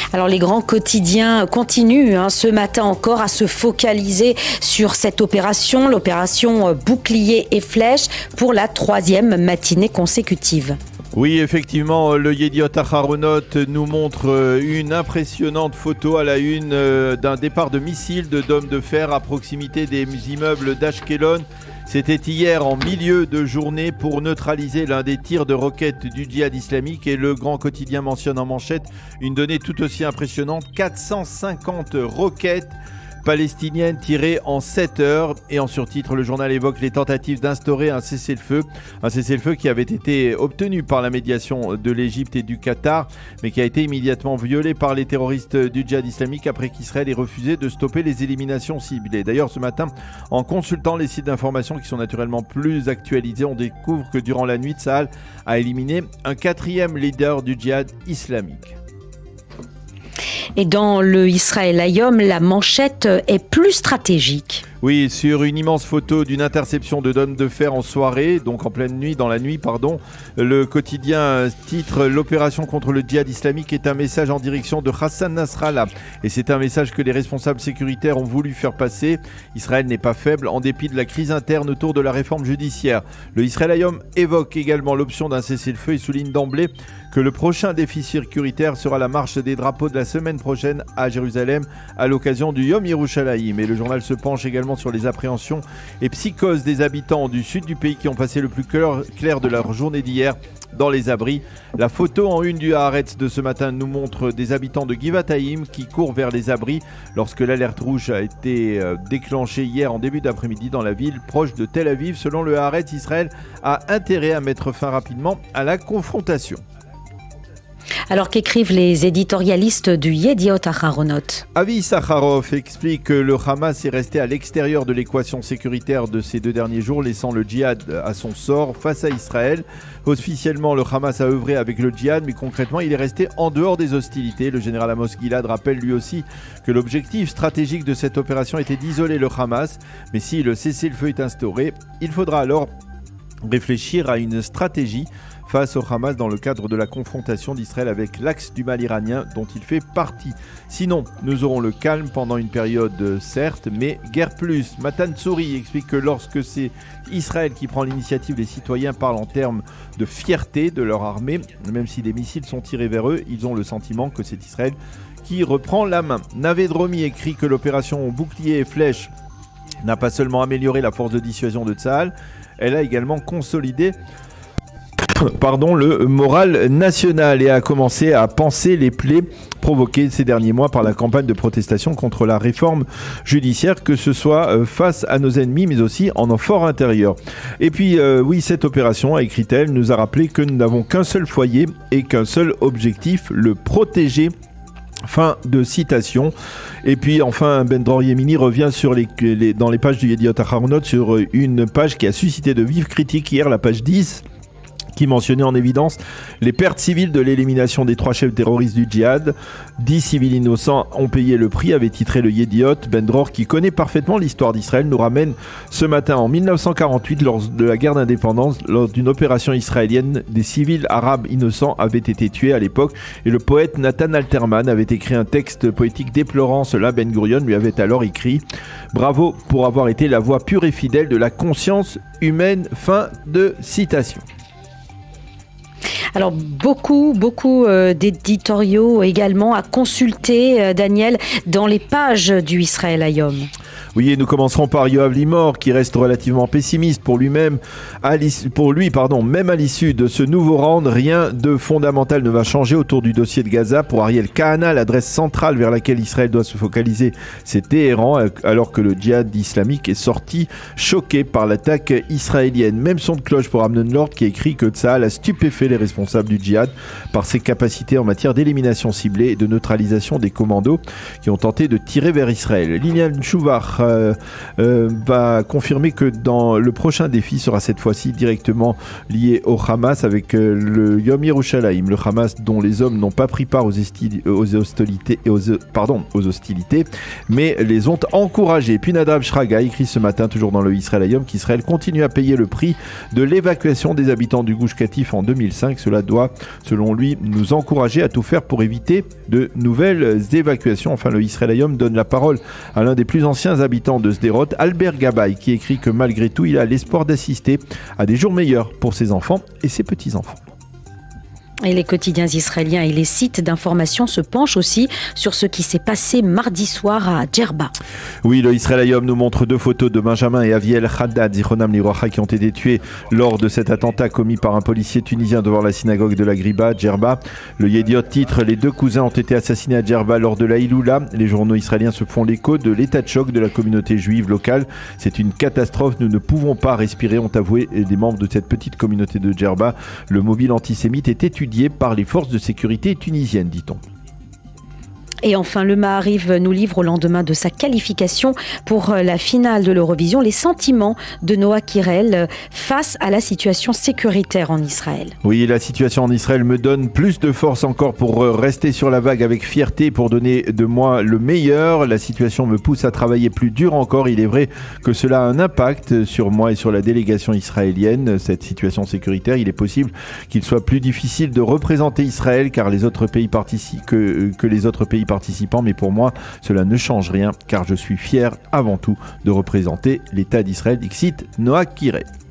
Alors les grands quotidiens continuent ce matin encore à se focaliser sur cette opération, l'opération Bouclier et Flèche pour la 3e matinée consécutive. Oui, effectivement, le Yediot Aharonot nous montre une impressionnante photo à la une d'un départ de missiles d'hommes de fer à proximité des immeubles d'Ashkelon. C'était hier en milieu de journée pour neutraliser l'un des tirs de roquettes du djihad islamique, et le grand quotidien mentionne en manchette une donnée tout aussi impressionnante, 450 roquettes palestiniennes tirées en 7 heures. Et en surtitre, le journal évoque les tentatives d'instaurer un cessez-le-feu qui avait été obtenu par la médiation de l'Égypte et du Qatar, mais qui a été immédiatement violé par les terroristes du djihad islamique après qu'Israël ait refusé de stopper les éliminations ciblées. D'ailleurs, ce matin, en consultant les sites d'information qui sont naturellement plus actualisés, on découvre que durant la nuit, Tsahal a éliminé un 4e leader du djihad islamique. Et dans le Israël Hayom, la manchette est plus stratégique. Oui, sur une immense photo d'une interception de d'hommes de fer en soirée, donc en pleine nuit, dans la nuit, le quotidien titre « L'opération contre le djihad islamique est un message en direction de Hassan Nasrallah ». Et c'est un message que les responsables sécuritaires ont voulu faire passer. Israël n'est pas faible en dépit de la crise interne autour de la réforme judiciaire. Le Israël Hayom évoque également l'option d'un cessez-le-feu et souligne d'emblée que le prochain défi sécuritaire sera la marche des drapeaux de la semaine prochaine à Jérusalem à l'occasion du Yom Yerushalayim. Et le journal se penche également sur les appréhensions et psychoses des habitants du sud du pays qui ont passé le plus clair de leur journée d'hier dans les abris. La photo en une du Haaretz de ce matin nous montre des habitants de Givat-Haïm qui courent vers les abris lorsque l'alerte rouge a été déclenchée hier en début d'après-midi dans la ville proche de Tel Aviv. Selon le Haaretz, Israël a intérêt à mettre fin rapidement à la confrontation. Alors qu'écrivent les éditorialistes du Yediot Aharonot? Avi Sakharov explique que le Hamas est resté à l'extérieur de l'équation sécuritaire de ces 2 derniers jours, laissant le djihad à son sort face à Israël. Officiellement, le Hamas a œuvré avec le djihad, mais concrètement, il est resté en dehors des hostilités. Le général Amos Gilad rappelle lui aussi que l'objectif stratégique de cette opération était d'isoler le Hamas. Mais si le cessez-le-feu est instauré, il faudra alors réfléchir à une stratégie face au Hamas dans le cadre de la confrontation d'Israël avec l'axe du mal iranien dont il fait partie. Sinon, nous aurons le calme pendant une période certes, mais guère plus. Matan Tsouri explique que lorsque c'est Israël qui prend l'initiative, les citoyens parlent en termes de fierté de leur armée. Même si des missiles sont tirés vers eux, ils ont le sentiment que c'est Israël qui reprend la main. Navé Dromi écrit que l'opération Bouclier et Flèche n'a pas seulement amélioré la force de dissuasion de Tsahal, elle a également consolidé le moral national et a commencé à panser les plaies provoquées ces derniers mois par la campagne de protestation contre la réforme judiciaire, que ce soit face à nos ennemis mais aussi en fort intérieur. Et puis oui, cette opération, écrit-elle, nous a rappelé que nous n'avons qu'un seul foyer et qu'un seul objectif, le protéger. Fin de citation. Et puis enfin, Ben Dror Yemini revient sur dans les pages du Yediot Aharonot sur une page qui a suscité de vives critiques hier, la page 10, qui mentionnait en évidence les pertes civiles de l'élimination des 3 chefs terroristes du djihad. 10 civils innocents ont payé le prix, avait titré le Yediot. Ben Dror, qui connaît parfaitement l'histoire d'Israël, nous ramène ce matin en 1948, lors de la guerre d'indépendance, lors d'une opération israélienne, des civils arabes innocents avaient été tués à l'époque, et le poète Nathan Alterman avait écrit un texte poétique déplorant cela. Ben Gurion lui avait alors écrit « Bravo pour avoir été la voix pure et fidèle de la conscience humaine ». Fin de citation. Alors beaucoup d'éditoriaux également à consulter, Daniel, dans les pages du Israël Hayom. Oui, et nous commencerons par Yoav Limor, qui reste relativement pessimiste pour lui, même à l'issue de ce nouveau round. Rien de fondamental ne va changer autour du dossier de Gaza. Pour Ariel Kahana, l'adresse centrale vers laquelle Israël doit se focaliser, c'est Téhéran, alors que le djihad islamique est sorti choqué par l'attaque israélienne. Même son de cloche pour Amnon Lord, qui écrit que Tsahal a stupéfait les responsables du djihad par ses capacités en matière d'élimination ciblée et de neutralisation des commandos qui ont tenté de tirer vers Israël. Lilian Chouvar va confirmer que dans le prochain défi sera cette fois-ci directement lié au Hamas avec le Yom Yerushalayim, le Hamas dont les hommes n'ont pas pris part aux hostilités, mais les ont encouragés. Puis Nadav Shraga écrit ce matin, toujours dans le Israël Hayom, qu'Israël continue à payer le prix de l'évacuation des habitants du Gush Katif en 2005. Cela doit, selon lui, nous encourager à tout faire pour éviter de nouvelles évacuations. Enfin, le Israël Hayom donne la parole à l'un des plus anciens habitants de Sderot, Albert Gabay, qui écrit que malgré tout, il a l'espoir d'assister à des jours meilleurs pour ses enfants et ses petits-enfants. Et les quotidiens israéliens et les sites d'information se penchent aussi sur ce qui s'est passé mardi soir à Djerba. Oui, le Israël Hayom nous montre 2 photos de Benjamin et Aviel Haddad, Zichronam Livracha, qui ont été tués lors de cet attentat commis par un policier tunisien devant la synagogue de la Griba, Djerba. Le Yediot titre: les 2 cousins ont été assassinés à Djerba lors de la Iloula. Les journaux israéliens se font l'écho de l'état de choc de la communauté juive locale. C'est une catastrophe, nous ne pouvons pas respirer, ont avoué des membres de cette petite communauté de Djerba. Le mobile antisémite est étudié par les forces de sécurité tunisiennes, dit-on. Et enfin, le Maariv nous livre au lendemain de sa qualification pour la finale de l'Eurovision les sentiments de Noah Kirel face à la situation sécuritaire en Israël. Oui, la situation en Israël me donne plus de force encore pour rester sur la vague avec fierté, pour donner de moi le meilleur. La situation me pousse à travailler plus dur encore. Il est vrai que cela a un impact sur moi et sur la délégation israélienne. Cette situation sécuritaire, il est possible qu'il soit plus difficile de représenter Israël car les autres pays que les autres pays participants, mais pour moi, cela ne change rien car je suis fier avant tout de représenter l'État d'Israël. Dixit Noah Kirel.